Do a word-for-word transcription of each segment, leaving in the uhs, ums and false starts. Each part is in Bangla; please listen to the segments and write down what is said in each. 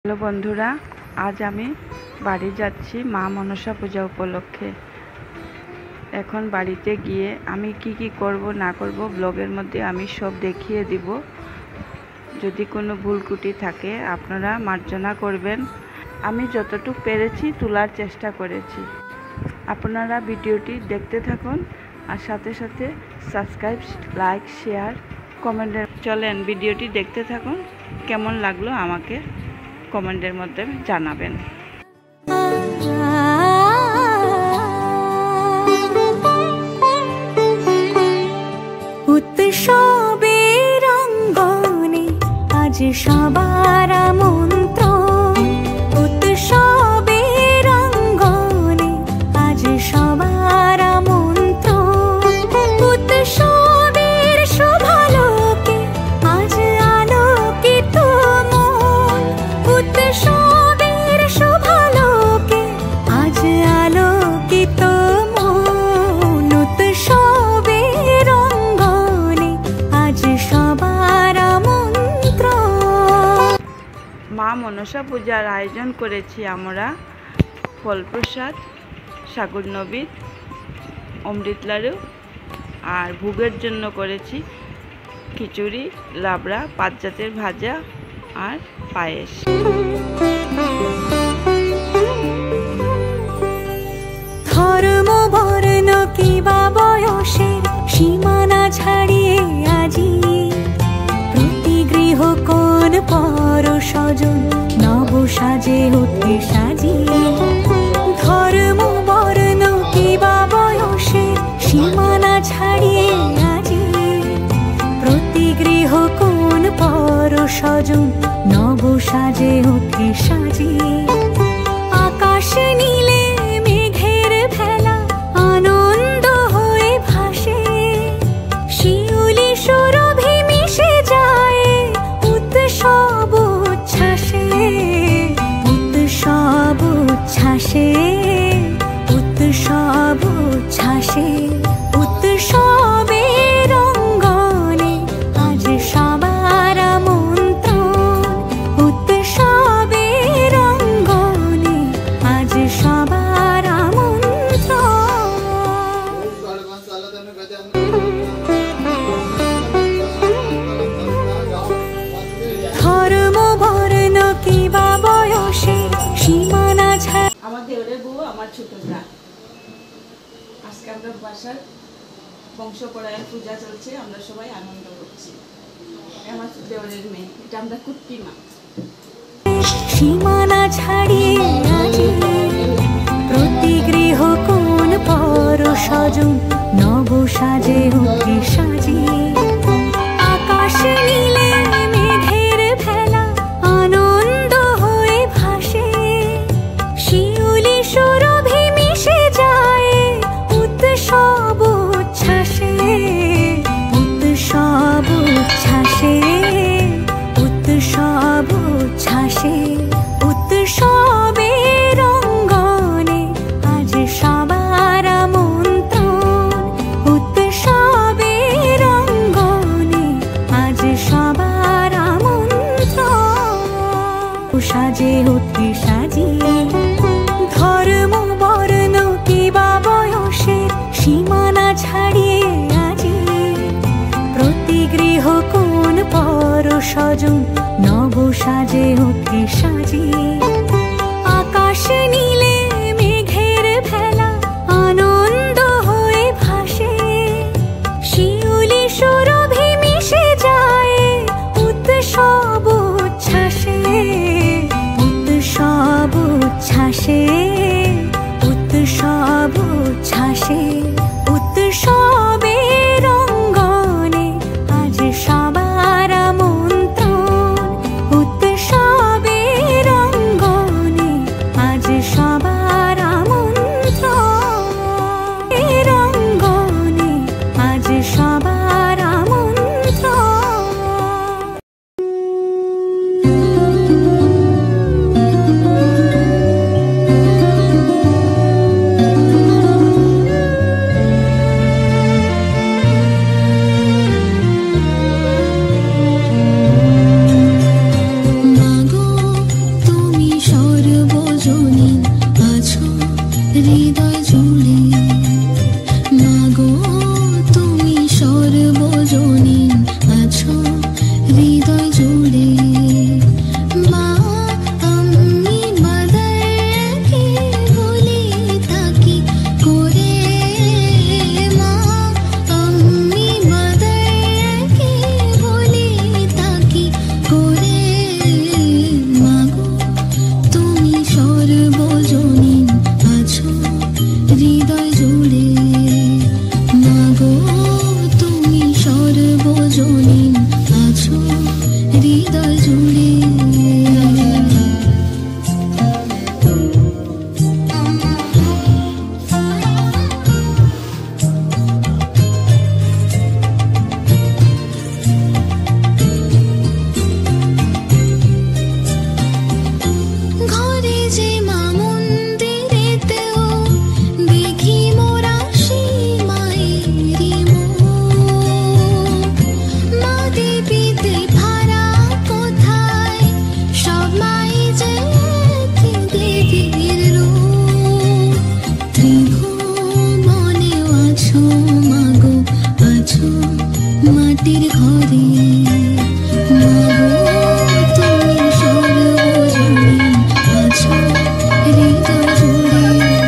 হ্যালো বন্ধুরা, আজ আমি বাড়ি যাচ্ছি মা মনসা পূজা উপলক্ষে। এখন বাড়িতে গিয়ে আমি কি কি করব না করব ব্লগের মধ্যে আমি সব দেখিয়ে দিব। যদি কোনো ভুল ত্রুটি থাকে আপনারা মার্জনা করবেন। আমি যতটুকু পেরেছি তোলার চেষ্টা করেছি। আপনারা ভিডিওটি দেখতে থাকুন আর সাথে সাথে সাবস্ক্রাইব, লাইক, শেয়ার, কমেন্টে চলেন ভিডিওটি দেখতে থাকুন। কেমন লাগলো আমাকে কমেন্টের মধ্যে জানাবেন। উৎসবের অঙ্গনে আজ সবার আমন্ত্রণ, উৎসবের অঙ্গনে আজ সবার আমন্ত্রণ, উৎসবের শোভালোকে আজ আলোকিত মন, উৎসবের শোভালোকে আজ আলোকিত মন, উৎসবের অঙ্গনে আজ সবার আমন্ত্রণ। মা মনসা পূজার আয়োজন করেছি আমরা ফলপ্রসাদ, সাগর নবীত, অমৃত লাড়ু আর ভোগের জন্য করেছি খিচুড়ি, লাবড়া, পাঁচ জাতের ভাজা আর পায়েস। ধর্ম বর্ণ কিবা বয়সের সীমানা ছাড়িয়ে আজি প্রতি গৃহ কোন পর স্বজন নব সাজে উঠে সাজিয়ে, ধর্ম বর্ণ কিবা বয়সের সীমানা ছাড়িয়ে আজি প্রতি গৃহ কোন পর স্বজন নব সাজে উঠে সাজিয়ে, আকাশ নীলে মেঘের ভেলা আনন্দ হয়ে ভাসে, শিউলি সুরভি মিশে যায় উৎসব উচ্ছ্বাসে, উৎসব উচ্ছ্বাসে, উৎসব উচ্ছ্বাসে, উৎসবের অঙ্গনে আজ সবার আমন্ত্রণ, উৎসবের অঙ্গনে আজ সবার আমন্ত্রণ। ধর্ম বর্ণ কিবা বয়সের সীমানা ছাড়। আমার দেওরের বউ, আমার ছোট যা। আজকে আমরা বাসার বংশপরায়ণ পূজা চলছে, আমরা সবাই আনন্দ করছি। আমার দেওরের মেয়ে, এটা আমরা কুট্টি মা। সীমানা ছাড়িয়ে আজি প্রতি গৃহ কোন পর স্বজন নব সাজে উঠে সাজিয়ে, আকাশ নীলে মেঘের ভেলা আনন্দ হয়ে ভাসে, শিউলি সুরভি মিশে যায় উৎসব উচ্ছ্বাসে, উৎসব উচ্ছ্বাসে, উৎসব উচ্ছ্বাসে, উৎসবের অঙ্গনে আজ সবার আমন্ত্রণ, উৎসবের অঙ্গনে আজ সবার আমন্ত্রণ, সাজে উঠে সাজিয়ে, ধর্ম বর্ণ কিবা বয়সের সীমানা ছাড়িয়ে আজি প্রতি গৃহ কোন পর স্বজন নব সাজে উঠে সাজিয়ে, আকাশ নীলে মেঘের ভেলা আনন্দ হয়ে ভাসে, শিউলি সুরভি মিশে যায় উৎসব উচ্ছ্বাসে, উৎসব উচ্ছ্বাসে, উৎসব উচ্ছ্বাসে, উৎসবের অঙ্গনে আজ সবার আমন্ত্রণ, উৎসবের সর্বজনীন আছো হৃদয় জুড়ে মাগো তুমি সর্বজনীন আছো হৃদয় জুড়ে মা আমি মাদারকে বলি তাকি করে মা আমি মাদারকে বলি তাকি করে মাগো তুমি সর্বজনীন আছো হৃদয় জুড়ে মাগো তুমি সর্বজনীন আছো হৃদয় জুড়ে ঘরে যে মা মন্দিরেতেও দেখি মোরা সেই মায়েরই মুখ মা দেবীতে ভাড়া কোথায় সব মাই যে একই দেবীর রূপ ত্রিভুবনেও আছো মাগো আছো মাটির ঘরে মাগো তুমি সর্বজনীন আছো হৃদয় জুড়ে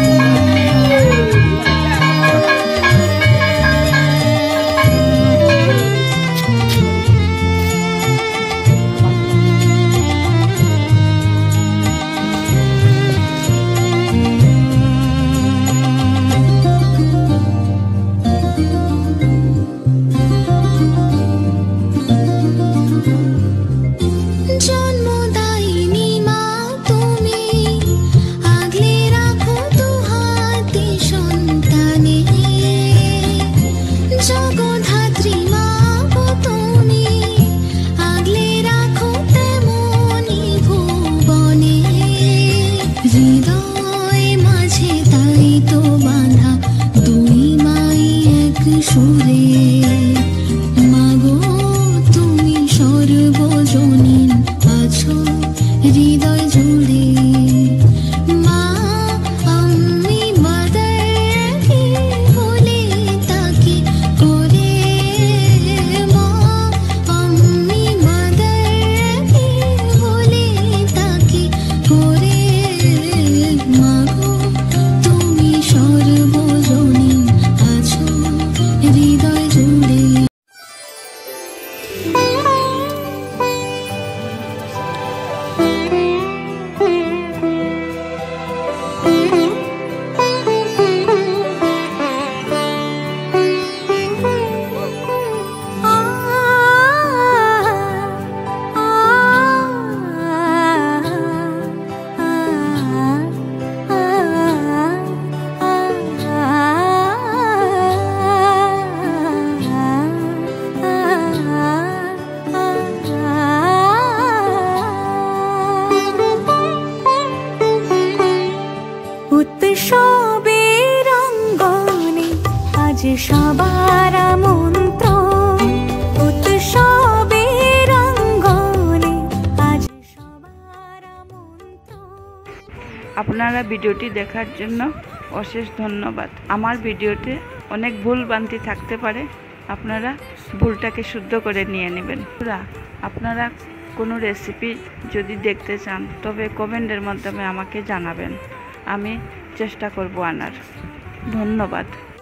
জন্মদায়িনী মা তুমি আগলে রাখো দুহাতে সন্তানে জগদ্ধাত্রী মা গো তুমি আগলে রাখো তেমনি ভুবনে হৃদয় মাঝে তাই তো বাঁধা দুই মাই এক সুরে মাগো তুমি সর্বজনীন আছো হৃদয় জুড়ে মা আমি মাদারকে বলি তাকি করে মা আমি মাদারকে বলি তাকি করে মাগো তুমি সর্বজনীন আছো হৃদয় জুড়ে উৎসবের অঙ্গনে আজ সবার আমন্ত্রণ উৎসবের অঙ্গনে আজ সবার আমন্ত্রণ। আপনারা ভিডিওটি দেখার জন্য অশেষ ধন্যবাদ। আমার ভিডিওতে অনেক ভুল ভ্রান্তি থাকতে পারে, আপনারা ভুলটাকে শুদ্ধ করে নিয়ে নেবেন। আপনারা কোনো রেসিপি যদি দেখতে চান তবে কমেন্টের মাধ্যমে আমাকে জানাবেন, আমি চেষ্টা করব আনার। ধন্যবাদ।